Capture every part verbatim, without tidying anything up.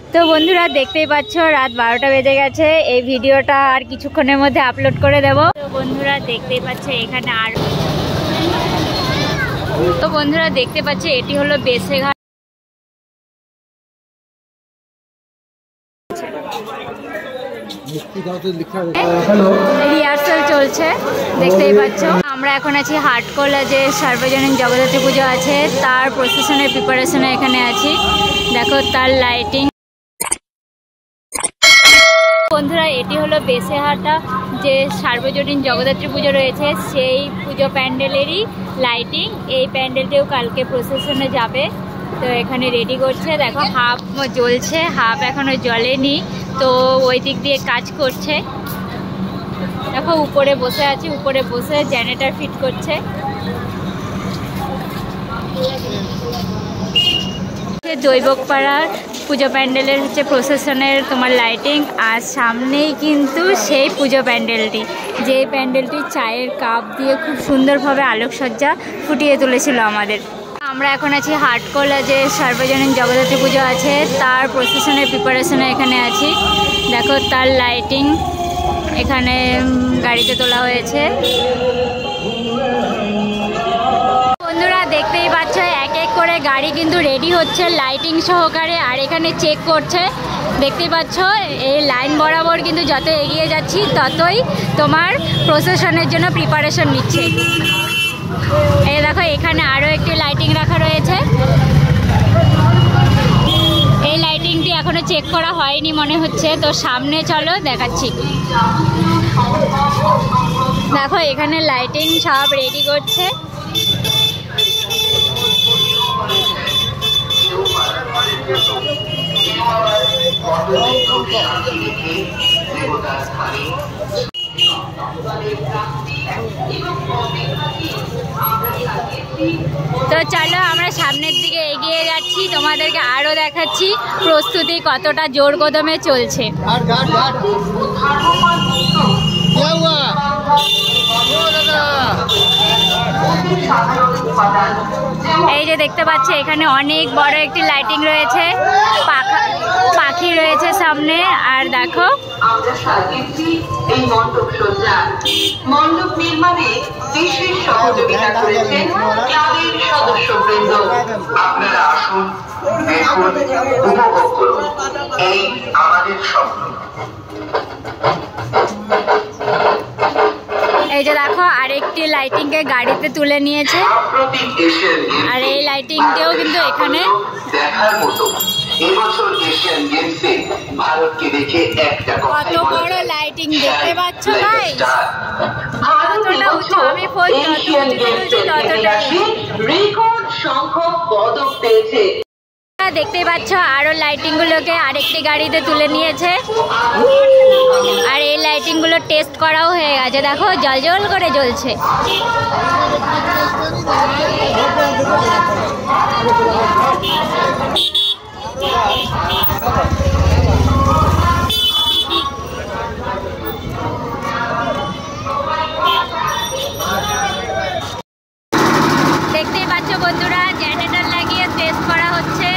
তো বন্ধুরা দেখতেই পাচ্ছ রাত বারোটা বেজে গেছে। এই ভিডিওটা আর কিছুক্ষণের মধ্যে আপলোড করে দেব। তো বন্ধুরা দেখতেই পাচ্ছ এখানে আর তো বন্ধুরা দেখতে পাচ্ছ এটি হলো বেসেঘাট। রিহার্সাল চলছে দেখতেই পাচ্ছ। আমরা এখন আছি হাটকোলা যে সার্বজনীন জগদ্ধাত্রী পুজো আছে তার প্রসেশনের প্রিপারেশনে এখানে আছি। দেখো তার লাইটিং। বন্ধুরা এটি হলো বেসেহাটা যে সার্বজনীন জগদ্ধাত্রী পুজো রয়েছে সেই পুজো প্যান্ডেলেরই লাইটিং। এই প্যান্ডেলটিও কালকে প্রসেশনে যাবে। তো এখানে রেডি করছে। দেখো হাফ জ্বলছে, হাফ এখনো জ্বলেনি। তো ওই দিক দিয়ে কাজ করছে। দেখো উপরে বসে আছে, উপরে বসে জেনারেটর ফিট করছে। জৈবকপাড়ার পুজো প্যান্ডেলের হচ্ছে প্রসেশনের তোমার লাইটিং। আর সামনেই কিন্তু সেই পুজো প্যান্ডেলটি, যে প্যান্ডেলটি চায়ের কাপ দিয়ে খুব সুন্দরভাবে আলোকসজ্জা ফুটিয়ে তুলেছিল আমাদের। আমরা এখন আছি হাটকোলা যে সার্বজনীন জগদ্ধাত্রী পুজো আছে তার প্রসেশনের প্রিপারেশনে এখানে আছি। দেখো তার লাইটিং এখানে গাড়িতে তোলা হয়েছে। বন্ধুরা দেখতেই পাচ্ছ এক এক করে গাড়ি কিন্তু রেডি হচ্ছে লাইটিং সহকারে। আর এখানে চেক করছে দেখতেই পাচ্ছ। এই লাইন বরাবর কিন্তু যত এগিয়ে যাচ্ছি ততই তোমার প্রসেশনের জন্য প্রিপারেশন নিচ্ছে। এই দেখো এখানে আরও একটি লাইটিং রাখা রয়েছে। এই লাইটিংটি এখনো চেক করা হয়নি মনে হচ্ছে। তো সামনে চলো দেখাচ্ছি। দেখো এখানে লাইটিং সব রেডি করছে। তো চলো আমরা সামনের দিকে এগিয়ে যাচ্ছি, তোমাদেরকে আরো দেখাচ্ছি প্রস্তুতি কতটা জোর কদমে চলছে। এই যে দেখতে পাচ্ছি এখানে অনেক বড় একটি লাইটিং রয়েছে, পাখা পাখি রয়েছে সামনে। আর দেখো এই মণ্ডপ সজ্জা মণ্ডপ নির্মাণে বিশেষ সহযোগিতা করেছেন ক্লাবের সদস্যবৃন্দ। আপনারা আসুন, দেখুন, উপভোগ করুন এই আমাদের স্বপ্ন। এই যে দেখো আরেকটি লাইটিং কে গাড়িতে তুলে নিয়েছে। আর এই লাইটিংটিও কিন্তু এখানে দেখার মতো। এবছর এশিয়ান গেমসে ভারতকে দেখে একটা কত বড় লাইটিং দেখতে পাচ্ছ ভাই। কতটা উঁচু, আমি ফোন ততটা রেকর্ড সংখ্যক পদক পেয়েছে। দেখতেই পাচ্ছ আরো লাইটিং গুলোকে আরেকটি গাড়িতে তুলে নিয়েছে। আর এই লাইটিং গুলো টেস্ট করাও হয়ে গেছে। দেখো জল জল করে জ্বলছে। দেখতেই পাচ্ছ বন্ধুরা জেনারেটর লাগিয়ে টেস্ট করা হচ্ছে।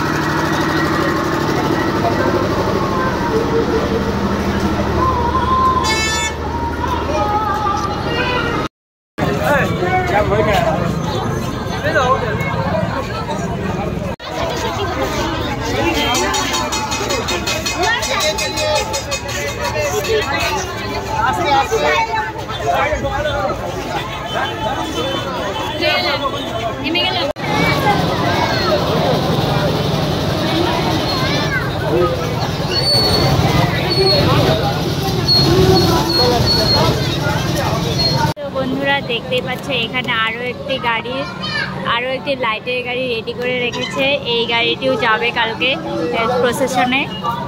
বন্ধুরা দেখতেই পাচ্ছ এখানে আরো একটি গাড়ি, আরো একটি লাইটের গাড়ি রেডি করে রেখেছে। এই গাড়িটিও যাবে কালকে প্রসেশনে।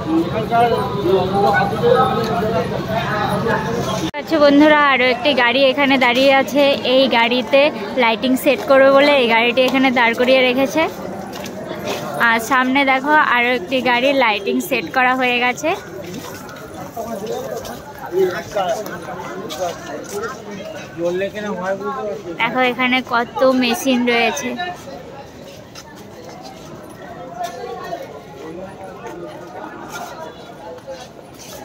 আচ্ছা বন্ধুরা আরো একটি গাড়ি এখানে দাঁড়িয়ে আছে। এই গাড়িতে লাইটিং সেট করবে বলে এই গাড়িটি এখানে দাঁড় করিয়ে রেখেছে। আর সামনে দেখো আরো একটি গাড়ি লাইটিং সেট করা হয়ে গেছে। দেখো এখানে কত মেশিন রয়েছে।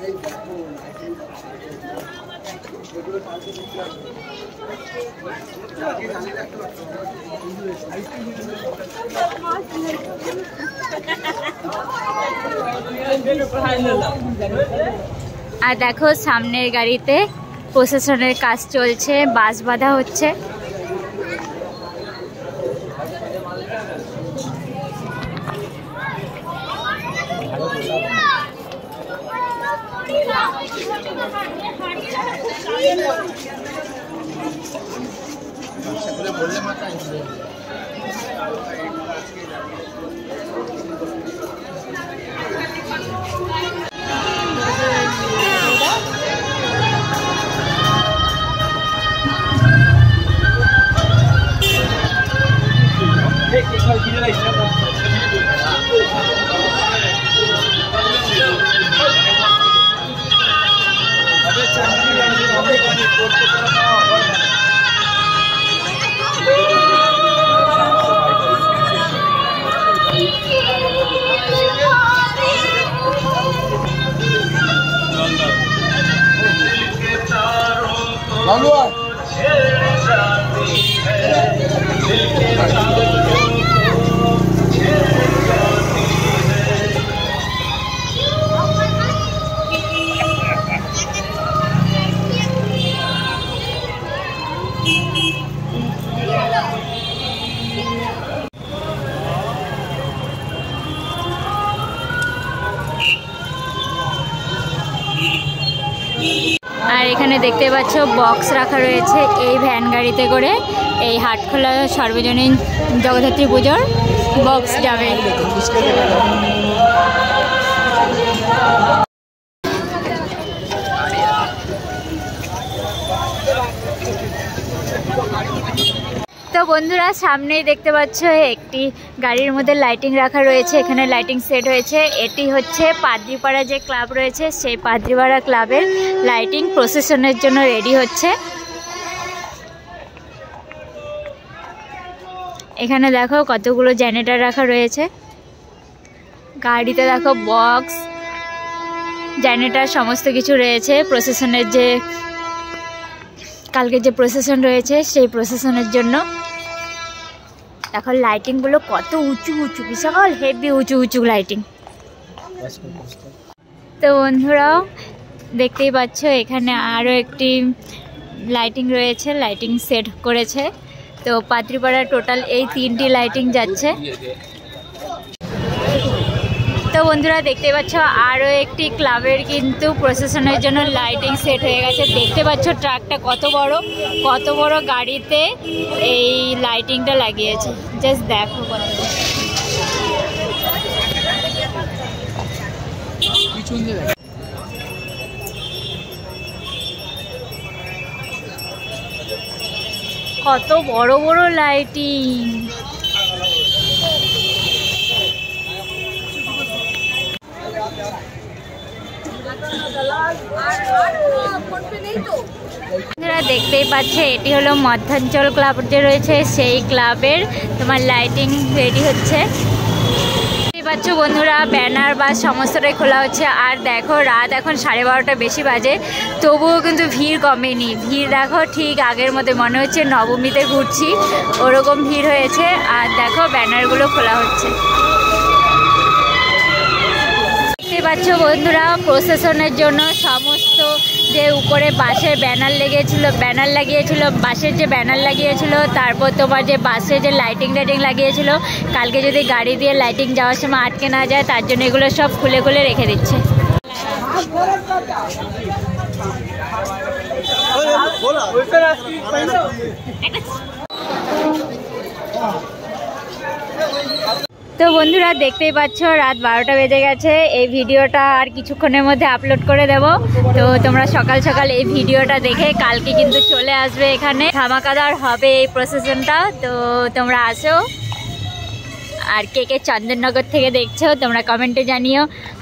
আর দেখো সামনের গাড়িতে প্রসেশনের কাজ চলছে, বাঁশ বাঁধা হচ্ছে। আর এখানে দেখতে পাচ্ছ বক্স রাখা রয়েছে এই ভ্যান গাড়িতে করে এই হাটখোলা সর্বজনীন জগদ্ধাত্রী পুজোর বক্স যাবে। তো বন্ধুরা সামনেই দেখতে পাচ্ছ একটি গাড়ির মধ্যে লাইটিং রাখা রয়েছে, এখানে লাইটিং সেট হয়েছে। এটি হচ্ছে পাদ্রিপাড়া যে ক্লাব রয়েছে সেই পাদ্রিপাড়া ক্লাবের লাইটিং প্রসেশনের জন্য রেডি হচ্ছে। এখানে দেখো কতগুলো জেনারেটর রাখা রয়েছে, গাড়িতে দেখো বক্স জেনারেটর সমস্ত কিছু রয়েছে প্রসেশনের, যে কালকে যে প্রসেশন রয়েছে সেই প্রসেশনের জন্য। দেখো লাইটিংগুলো কত উঁচু উঁচু, বিশাল হেভি উঁচু উঁচু লাইটিং। তো বন্ধুরাও দেখতেই পাচ্ছ এখানে আরও একটি লাইটিং রয়েছে, লাইটিং সেট করেছে। তো পাত্রিপাড়া টোটাল এই তিনটি লাইটিং যাচ্ছে। তো বন্ধুরা দেখতে পাচ্ছ আরও একটি ক্লাবের কিন্তু প্রসেশনের জন্য লাইটিং সেট হয়ে গেছে। দেখতে পাচ্ছ ট্রাকটা কত বড়, কত বড় গাড়িতে এই লাইটিংটা লাগিয়েছে, জাস্ট দেখো কত। কত বড় বড় লাইটিং। আপনারা দেখতেই পাচ্ছে এটি হলো মধ্যাঞ্চল ক্লাব যে রয়েছে সেই ক্লাবের তোমার লাইটিং রেডি হচ্ছে। দেখতেই পাচ্ছ বন্ধুরা ব্যানার বা সমস্তটাই খোলা হচ্ছে। আর দেখো রাত এখন সাড়ে বারোটা বেশি বাজে, তবুও কিন্তু ভিড় কমেনি। ভিড় দেখো ঠিক আগের মতো, মনে হচ্ছে নবমীতে ঘুরছি ওরকম ভিড় হয়েছে। আর দেখো ব্যানারগুলো খোলা হচ্ছে। দেখতে পাচ্ছ বন্ধুরা প্রসেশনের জন্য সমস্ত যে উপরে বাসের ব্যানার লেগেছিল, ব্যানার লাগিয়েছিল, বাসের যে ব্যানার লাগিয়েছিল, তারপর তোমার যে বাসে যে লাইটিং টাইটিং লাগিয়েছিল, কালকে যদি গাড়ি দিয়ে লাইটিং যাওয়ার সময় আটকে না যায় তার জন্য এগুলো সব খুলে খুলে রেখে দিচ্ছে। তো বন্ধুরা দেখতেই পাচ্ছ রাত বারোটা বেজে গেছে। এই ভিডিওটা আর কিছুক্ষণের মধ্যে আপলোড করে দেব। তো তোমরা সকাল সকাল এই ভিডিওটা দেখে কালকে কিন্তু চলে আসবে, এখানে ধামাকাদার হবে এই প্রসেশনটা। তো তোমরা আসো। আর কে কে চন্দননগর থেকে দেখছো তোমরা কমেন্টে জানিও।